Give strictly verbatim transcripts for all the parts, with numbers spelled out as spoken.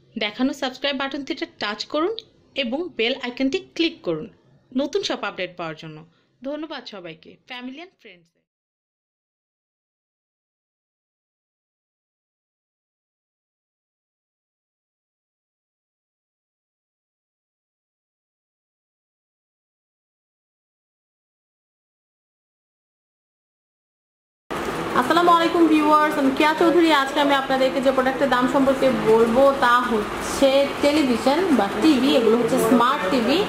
দেখানো subscribe বাটনটিতে touch করুন এবং বেল আইকনটি ক্লিক করুন নতুন সব আপডেট পাওয়ার জন্য। ধন্যবাদ সবাইকে। Family and friends. আসসালামু আলাইকুম ভিউয়ার্স, আমি কেয়া চৌধুরী। আজকে আমি আপনাদেরকে যে প্রোডাক্টের দাম সম্পর্কে বলবো তা হচ্ছে টেলিভিশন বা টিভি। এগুলো হচ্ছে স্মার্ট টিভি।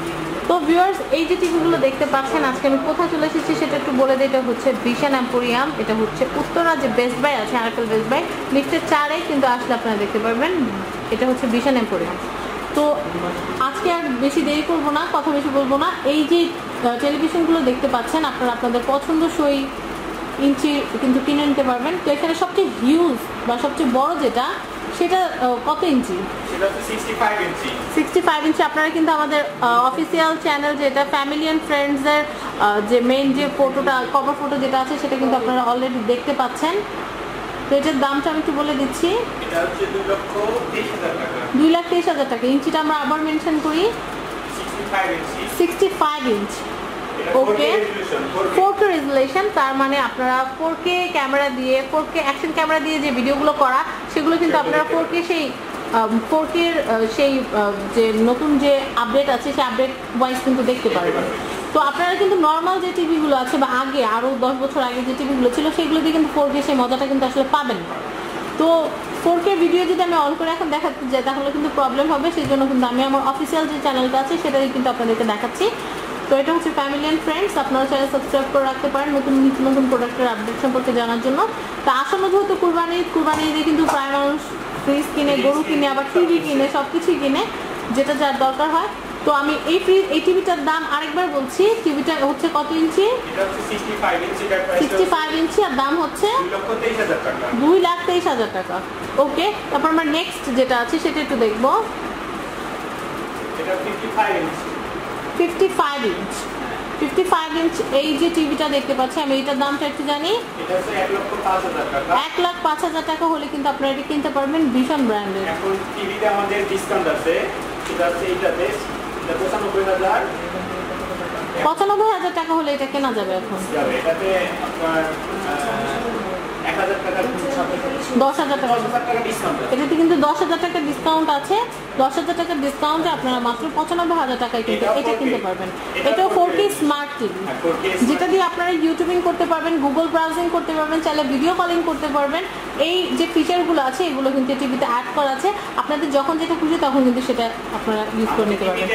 তো ভিউয়ার্স, এই যে টিভিগুলো দেখতে পাচ্ছেন, আজকে আমি কোথায় চলে এসেছি সেটা একটু বলে দিই। এটা হচ্ছে ভিশন এম্পোরিয়াম। এটা হচ্ছে উত্তরা যে বেস্ট বাই আছে, আরএফএল বেস্ট বাই লিফটের চারে কিন্তু আসলে আপনারা দেখতে পারবেন। এটা হচ্ছে ভিশন এম্পোরিয়াম। তো আজকে আর বেশি দেরি করবো না, কথা বেশি বলবো না। এই যে টেলিভিশনগুলো দেখতে পাচ্ছেন, আপনারা আপনাদের পছন্দসই ইঞ্চি কিন্তু কিনে নিতে পারবেন। তো এখানে সবচেয়ে হিউজ বা সবচেয়ে বড় যেটা, সেটা কত ইঞ্চি? সেটা হচ্ছে sixty five inch. Sixty five inch. আপনারা কিন্তু আমাদের অফিসিয়াল চ্যানেল যেটা ফ্যামিলি অ্যান্ড ফ্রেন্ডসের যে মেইন যে ফটোটা, কভার ফটো যেটা আছে, সেটা কিন্তু আপনারা অলরেডি দেখতে পাচ্ছেন। তো এটার দামটা আমি একটু বলে দিচ্ছি। এটা হচ্ছে দুই লক্ষ তেইশ হাজার টাকা। দুই লাখ তেইশ হাজার টাকা। ইঞ্চিটা আমরা আবার মেনশন করি, sixty five inch. Sixty five inch. Okay, four K resolution. তার মানে আপনারা ফোর কে ক্যামেরা দিয়ে, ফোর কে অ্যাকশন ক্যামেরা দিয়ে যে ভিডিওগুলো করা, সেগুলো কিন্তু আপনারা ফোর কে সেই ফোর কে সেই যে নতুন যে আপডেট আছে, সেই আপডেট ওয়াইজ কিন্তু দেখতে পারবেন। তো আপনারা কিন্তু নর্মাল যে টিভিগুলো আছে বা আগে আরও দশ বছর আগে যে টিভিগুলো ছিল, সেগুলো দিয়ে কিন্তু ফোর কে সেই মজাটা কিন্তু আসলে পাবেন না। তো ফোর কে ভিডিও যদি আমি অন করে এখন দেখাতে যাই, তাহলে কিন্তু প্রবলেম হবে। সেই জন্য কিন্তু আমি আমার অফিসিয়াল যে চ্যানেলটা আছে, সেটাই কিন্তু আপনাদেরকে দেখাচ্ছি। তো এটা হচ্ছে ফ্যামিলি অ্যান্ড ফ্রেন্ডস। আপনারা চ্যানেল সাবস্ক্রাইব করে রাখতে পারেন নতুন নতুন প্রোডাক্টের আপডেট সম্পর্কে জানার জন্য। তা আসন্ন যেহেতু কুরবানি, কুরবানি ঈদে কিন্তু প্রায় মানুষ ফ্রিজ কিনে, গরু কিনে, আবার টিভি কিনে, সব কিছুই কিনে, যেটা যার দরকার হয়। তো আমি এই ফ্রিজ এই টিভিটার দাম আরেকবার বলছি। টিভিটা হচ্ছে কত ইঞ্চি? এটা হচ্ছে sixty five inch. Sixty five inch আর দাম হচ্ছে দুই লক্ষ তেইশ হাজার টাকা। দুই লাখ তেইশ হাজার টাকা। ওকে, তারপর আমরা নেক্সট যেটা আছে সেটা একটু দেখবো। এটা fifty five inch. Fifty five inch. Fifty five inch এই যে টিভিটা দেখতে পাচ্ছি, আমি এটার দামটা একটু জানি। এটা হচ্ছে এক লক্ষ পাঁচ হাজার টাকা। এক লাখ পাঁচ হাজার টাকা হলে কিন্তু আপনারা এটা কিনতে পারবেন ভিশন ব্র্যান্ডের। এখন টিভিতে আমাদের ডিসকাউন্ট আছে। এটা হচ্ছে এইটাতে এটা পঁচানব্বই হাজার। পঁচানব্বই হাজার টাকা হলে এটা কেনা যাবে এখন। এটাতে আপনার এক হাজার টাকা, দশ হাজার টাকা ডিসকাউন্ট। এটাতে কিন্তু দশ হাজার টাকা ডিসকাউন্ট আছে। দশ হাজার টাকার ডিসকাউন্টে আপনারা মাত্র পঁচানব্বই হাজার টাকায় কিন্তু এটা কিনতে পারবেন। এটাও ফোর কে স্মার্ট টিভি, যেটা দিয়ে আপনারা ইউটিউবিং করতে পারবেন, গুগল ব্রাউজিং করতে পারবেন, চাইলে ভিডিও কলিং করতে পারবেন। এই যে ফিচারগুলো আছে, এগুলো কিন্তু টিভিতে অ্যাড করা আছে। আপনাদের যখন যেটা খুশি তখন কিন্তু সেটা আপনারা ইউজ করে নিতে পারবেন।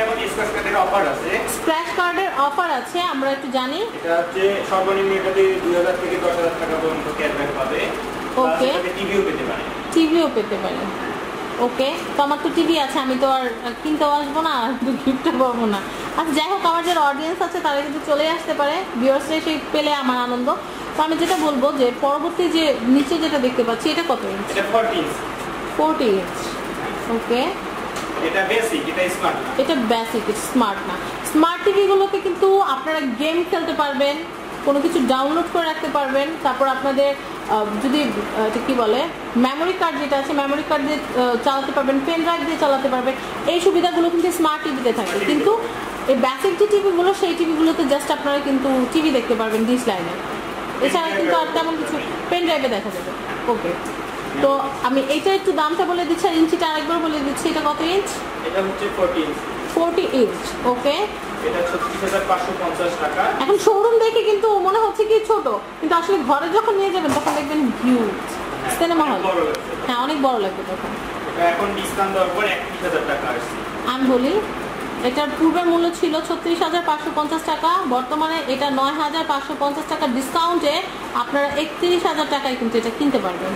স্ক্র্যাচ কার্ডের অফার আছে, আমরা একটু জানি। এটা হচ্ছে সর্বনিম্ন এটাতে দুই হাজার থেকে দশ হাজার টাকা পর্যন্ত ক্যাশব্যাক পাবে। ওকে, টিভিও পেতে পারে। টিভিও পেতে পারে। ওকে, তো আমার তো টিভি আছে, আমি তো আর কিনতেও আসবো না, গিফটও পাবো না। আচ্ছা, যাই হোক, আমার যারা অডিয়েন্স আছে তারা কিন্তু চলে আসতে পারে। ভিউয়ার্সরা সেই পেলে আমার আনন্দ। তো আমি যেটা বলবো যে পরবর্তী যে নিচে যেটা দেখতে পাচ্ছি, এটা কত ইঞ্চ? এটা forty inch. Forty inch. Okay, এটা বেসিক, এটা স্মার্ট না। এটা বেসিক, স্মার্ট না। স্মার্ট টিভিগুলোতে কিন্তু আপনারা গেম খেলতে পারবেন, কোনো কিছু ডাউনলোড করে রাখতে পারবেন। তারপর আপনাদের যদি এটা কী বলে, মেমোরি কার্ড যেটা আছে, মেমোরি কার্ড দিয়ে চালাতে পারবেন, পেন ড্রাইভ দিয়ে চালাতে পারবেন। এই সুবিধাগুলো কিন্তু স্মার্ট টিভিতে থাকে। কিন্তু এই বেসিক যে টিভিগুলো, সেই টিভিগুলোতে জাস্ট আপনারা কিন্তু টিভি দেখতে পারবেন ডিশ লাইনে, এছাড়া কিন্তু আর তেমন কিছু পেন ড্রাইভে দেখা যাবে। ওকে, তো আমি এইটা একটু দামটা বলে দিচ্ছি আর ইঞ্চিটা আরেকবার বলে দিচ্ছি। এটা কত ইঞ্চ? এটা হচ্ছে forty inch. Forty inch. Okay, এটা ছত্রিশ হাজার পাঁচশো পঞ্চাশ টাকা। এখন শোরুম দেখে কিন্তু মনে হচ্ছে কি ছোট, কিন্তু আসলে ঘরে যখন নিয়ে যাবেন তখন দেখবেন হিউজ সিনেমা হল। হ্যাঁ, অনেক বড় লাগবে তখন। এটা এখন ডিসকাউন্ট দেওয়ার পর একত্রিশ হাজার টাকা আসছে। আমি বলি, এটার পূর্বের মূল্য ছিল ছত্রিশ হাজার পাঁচশো পঞ্চাশ টাকা, বর্তমানে এটা নয় হাজার পাঁচশো পঞ্চাশ টাকা ডিসকাউন্টে আপনারা একত্রিশ হাজার টাকায় কিন্তু এটা কিনতে পারবেন।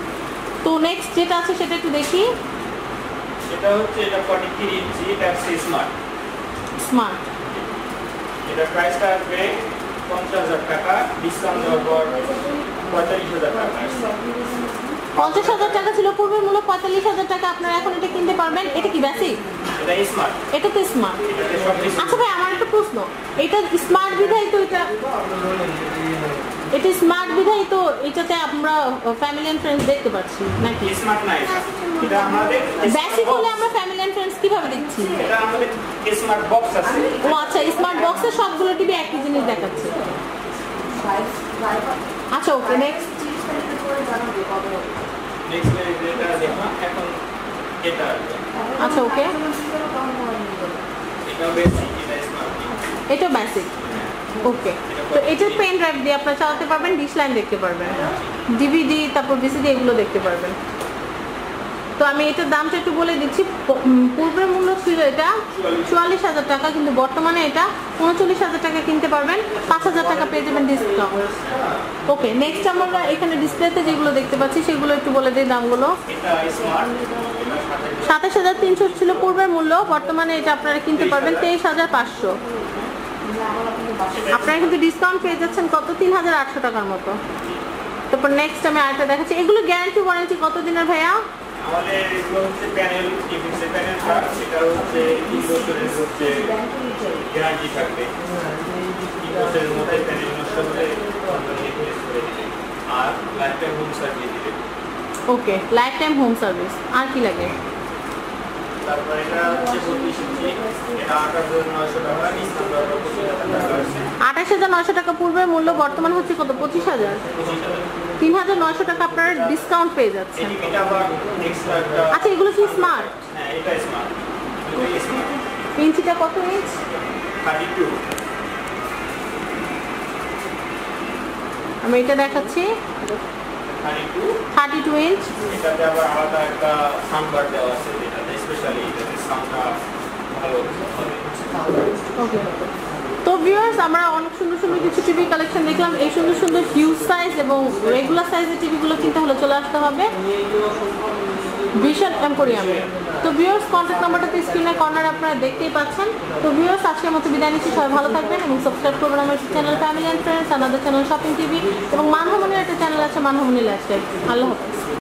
তো নেক্সট যেটা আছে সেটা একটু দেখি। এটা হচ্ছে এটা ফর্টি থ্রি ইঞ্চি। এটা হচ্ছে স্মার্ট। স্মার্ট। এটা প্রাইসটা আসবে পঞ্চাশ হাজার টাকা, ডিসকাউন্ট দেওয়ার পর পঁয়তাল্লিশ হাজার টাকা আসছে। পঞ্চাশ হাজার টাকা ছিল পূর্বের মূল্য, পঁয়তাল্লিশ হাজার টাকা আপনারা এখন এটা কিনতে পারবেন। এটা কি বেসিক? এটা স্মার্ট। এটা তো স্মার্ট। আচ্ছা ভাই, আমার একটা প্রশ্ন, এটা স্মার্ট বিধায় তো এটা এটা স্মার্ট বিধাই তো এটাতে আমরা ফ্যামিলি এন্ড ফ্রেন্ডস দেখতে পাচ্ছি নাকি? স্মার্ট না এটা এটা আমাদের বেসিক হলে আমরা ফ্যামিলি এন্ড ফ্রেন্ডস কিভাবে দেখছি? এটা আমাদের স্মার্ট বক্স আছে। ও আচ্ছা, স্মার্ট বক্সে সবগুলো টিভি একই জিনিস দেখাচ্ছে। আচ্ছা ওকে, নেক্সট নেক্সট এটা দেখলাম এখন এটা আচ্ছা ওকে, এটা বেসিক এটা স্মার্ট এটা বেসিক ওকে। তো এটার পেন ড্রাইভ দিয়ে আপনারা চালাতে পারবেন, ডিশ লাইন দেখতে পারবেন, ডিভিডি তারপর ভিসিডি এগুলো দেখতে পারবেন। তো আমি এটার দামটা একটু বলে দিচ্ছি। প- উম, পূর্বের মূল্য ছিল এটা চুয়াল্লিশ হাজার টাকা, কিন্তু বর্তমানে এটা উনচল্লিশ হাজার টাকা কিনতে পারবেন, পাঁচ হাজার টাকা পেয়ে যাবেন ডিসকাউন্ট। ওকে, নেক্সট আমরা এখানে ডিসপ্লেতে যেগুলো দেখতে পাচ্ছি সেগুলো একটু বলে দিই দামগুলো। এটা স্মার্ট এটা সাথে সাতাশ হাজার তিনশো ছিল পূর্বের মূল্য, বর্তমানে এটা আপনারা কিনতে পারবেন তেইশ হাজার পাঁচশো। আপনারা কিন্তু ডিসকাউন্ট পেয়ে যাচ্ছেন কত, তিন হাজার আটশো টাকার মতো। তারপর নেক্সট আমি আরেকটা দেখাচ্ছি। এগুলো গ্যারান্টি ওয়ারেন্টি কত দিনের ভাইয়া? আমাদের এগুলো হচ্ছে প্যানেল টিভিতে প্যানেলটা সেটা হচ্ছে তিন বছরের হচ্ছে গ্যারান্টি থাকবে। তিন বছরের মধ্যে প্যানেল নষ্ট হলে কোম্পানি রিপ্লেস করে দিবে আর লাইফ টাইম হোম সার্ভিস দিবে। Okay, life time home service. আর কি লাগে? তারপর এটা হচ্ছে বত্রিশ ইঞ্চি, এটা আঠাশ হাজার নয়শো টাকা, ডিসকাউন্ট হবে পঁচিশ হাজার টাকা আছে। আঠাশ হাজার নয়শো টাকা পূর্বের মূল্য, বর্তমান হচ্ছে কত, পঁচিশ হাজার। পঁচিশ হাজার তিন হাজার নয়শো টাকা আপনারা ডিসকাউন্ট পেয়ে এই যাচ্ছেন। টিভিটা আবার এক্সট্রা একটা আচ্ছা, এগুলো কি স্মার্ট? হ্যাঁ এটা স্মার্ট, এটা স্মার্ট ইঞ্চিটা কত ইঞ্চ? Thirty two. আমি এটা দেখাচ্ছি, thirty two thirty two inch. এটাতে আবার আলাদা একটা সাউন্ড বার দেওয়া আছে, যেটাতে স্পেশালি এটাতে সাউন্ডটা ভালো হবে। ওকে, তো ভিউয়ার্স আমরা অনেক সুন্দর সুন্দর কিছু টিভি কালেকশন দেখলাম। এই সুন্দর সুন্দর হিউজ সাইজ এবং রেগুলার সাইজের টিভিগুলো কিনতে হলে চলে আসতে হবে ভিশন এম্পোরিয়ামে। তো ভিউয়ার্স কন্ট্যাক্ট নাম্বারটা তো স্ক্রিনে কর্নার আপনারা দেখতেই পাচ্ছেন। তো ভিউয়ার্স আজকের মতো বিদায় নিচ্ছি, সবাই ভালো থাকবেন এবং সাবস্ক্রাইব করবেন আমার চ্যানেল ফ্যামিলি অ্যান্ড ফ্রেন্ডস, আমাদের চ্যানেল শপিং টিভি এবং মানহামনির একটা চ্যানেল আছে মানহামনি লাইফস্টাইল। আল্লাহ হাফেজ।